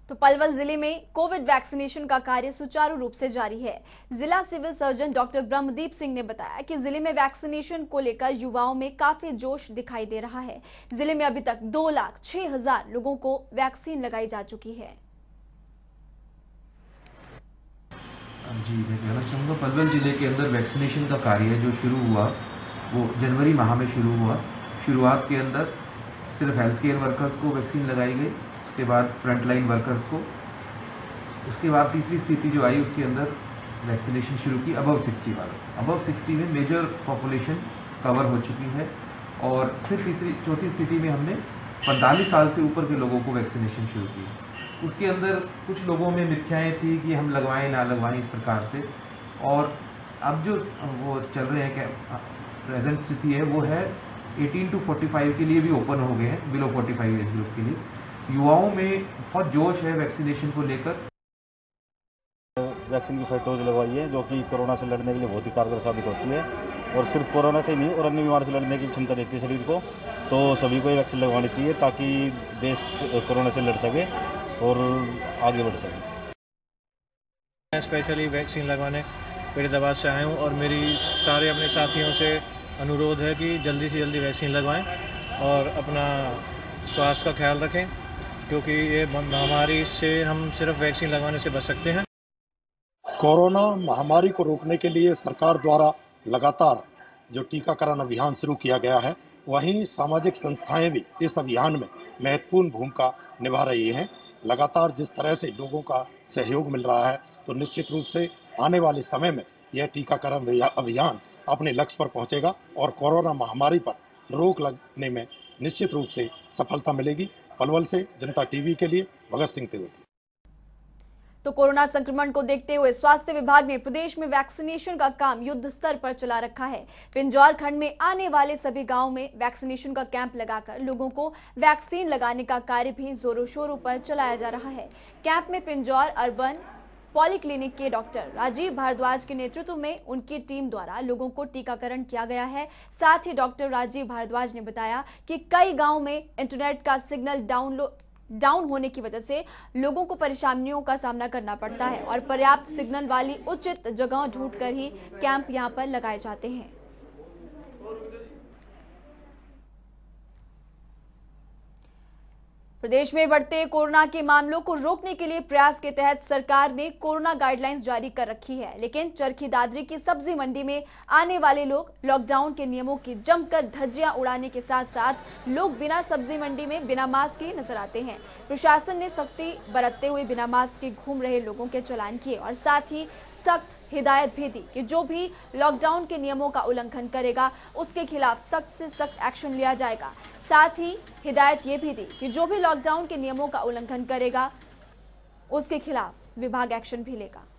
तो पलवल जिले में कोविड वैक्सीनेशन का कार्य सुचारू रूप से जारी है। जिला civil surgeon doctor Brahmdeep Singh ने बताया कि जिले में वैक्सीनेशन को लेकर युवाओं में काफी जोश दिखाई दे रहा है। जिले में अभी तक 2,06,000 लोगों को वैक्सीन लगाई जा चुकी है। जी, मैं कहना चाहूँगा पलवल जिले के अंदर वैक्सीनेशन का कार्य जो शुरू हुआ वो जनवरी माह में शुरू हुआ। शुरुआत के अंदर सिर्फ हेल्थ केयर वर्कर्स को वैक्सीन लगाई गई, उसके बाद फ्रंटलाइन वर्कर्स को, उसके बाद तीसरी स्थिति जो आई उसके अंदर वैक्सीनेशन शुरू की अबव 60 वालों। अबव 60 में मेजर पॉपुलेशन कवर हो चुकी है। और फिर चौथी स्थिति में हमने 45 साल से ऊपर के लोगों को वैक्सीनेशन शुरू की। उसके अंदर कुछ लोगों में मिथ्याएँ थी कि हम लगवाएं ना लगवाएं इस प्रकार से। और अब जो वो चल रहे हैं क्या प्रेजेंट स्थिति है वो है 18 to 45 के लिए भी ओपन हो गए हैं, बिलो 45 एज ग्रुप के लिए। युवाओं में बहुत जोश है वैक्सीनेशन को लेकर। वैक्सीन की फर्स्ट डोज लगवाई है जो कि कोरोना से लड़ने के लिए बहुत ही कारगर साबित होती है। और सिर्फ कोरोना से ही नहीं और अन्य बीमारी से लड़ने की क्षमता देती है शरीर को। तो सभी को ये वैक्सीन लगवानी चाहिए ताकि देश कोरोना से लड़ सके और आगे बढ़ सके। मैं स्पेशली वैक्सीन लगवाने फरीदाबाद से आया हूँ और मेरी सारे अपने साथियों से अनुरोध है कि जल्दी से जल्दी वैक्सीन लगवाएं और अपना स्वास्थ्य का ख्याल रखें, क्योंकि ये महामारी से हम सिर्फ वैक्सीन लगवाने से बच सकते हैं। कोरोना महामारी को रोकने के लिए सरकार द्वारा लगातार जो टीकाकरण अभियान शुरू किया गया है, वहीं सामाजिक संस्थाएं भी इस अभियान में महत्वपूर्ण भूमिका निभा रही हैं। लगातार जिस तरह से लोगों का सहयोग मिल रहा है तो निश्चित रूप से आने वाले समय में यह टीकाकरण अभियान अपने लक्ष्य पर पहुंचेगा और कोरोना महामारी पर रोक लगने में निश्चित रूप से सफलता मिलेगी। पलवल से जनता टीवी के लिए भगत सिंह तिवारी। तो कोरोना संक्रमण को देखते हुए स्वास्थ्य विभाग ने प्रदेश में वैक्सीनेशन का काम युद्ध स्तर पर चला रखा है। पिंजौर खंड में आने वाले सभी गांवों में वैक्सीनेशन का कैंप लगाकर लोगों को वैक्सीन लगाने का कार्य भी जोरों शोरों पर चलाया जा रहा है। कैंप में पिंजौर अर्बन पॉलीक्लिनिक के डॉक्टर राजीव भारद्वाज के नेतृत्व में उनकी टीम द्वारा लोगों को टीकाकरण किया गया है। साथ ही डॉक्टर राजीव भारद्वाज ने बताया कि कई गांवों में इंटरनेट का सिग्नल डाउन होने की वजह से लोगों को परेशानियों का सामना करना पड़ता है और पर्याप्त सिग्नल वाली उचित जगह ढूंढकर ही कैंप यहां पर लगाए जाते हैं। प्रदेश में बढ़ते कोरोना के मामलों को रोकने के लिए प्रयास के तहत सरकार ने कोरोना गाइडलाइंस जारी कर रखी है, लेकिन चरखी दादरी की सब्जी मंडी में आने वाले लोग लॉकडाउन के नियमों की जमकर धज्जियां उड़ाने के साथ साथ लोग बिना सब्जी मंडी में बिना मास्क के नजर आते हैं। प्रशासन ने सख्ती बरतते हुए बिना मास्क के घूम रहे लोगों के चालान किए और साथ ही सख्त हिदायत भी दी कि जो भी लॉकडाउन के नियमों का उल्लंघन करेगा उसके खिलाफ सख्त से सख्त एक्शन लिया जाएगा। साथ ही हिदायत ये भी दी कि जो भी लॉकडाउन के नियमों का उल्लंघन करेगा उसके खिलाफ विभाग एक्शन भी लेगा।